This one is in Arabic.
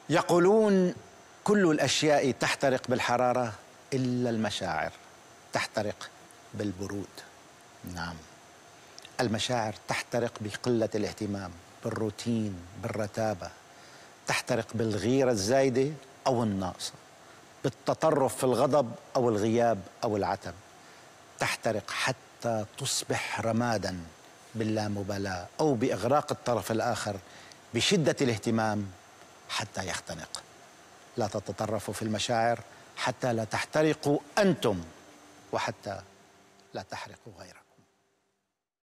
يقولون كل الأشياء تحترق بالحرارة إلا المشاعر تحترق بالبرود. نعم، المشاعر تحترق بقلة الاهتمام، بالروتين، بالرتابة، تحترق بالغيرة الزايدة أو الناقصة، بالتطرف في الغضب أو الغياب أو العتب، تحترق حتى تصبح رماداً باللامبالاة أو بإغراق الطرف الآخر بشدة الاهتمام حتى يختنق. لا تتطرفوا في المشاعر حتى لا تحترقوا أنتم، وحتى لا تحرقوا غيركم.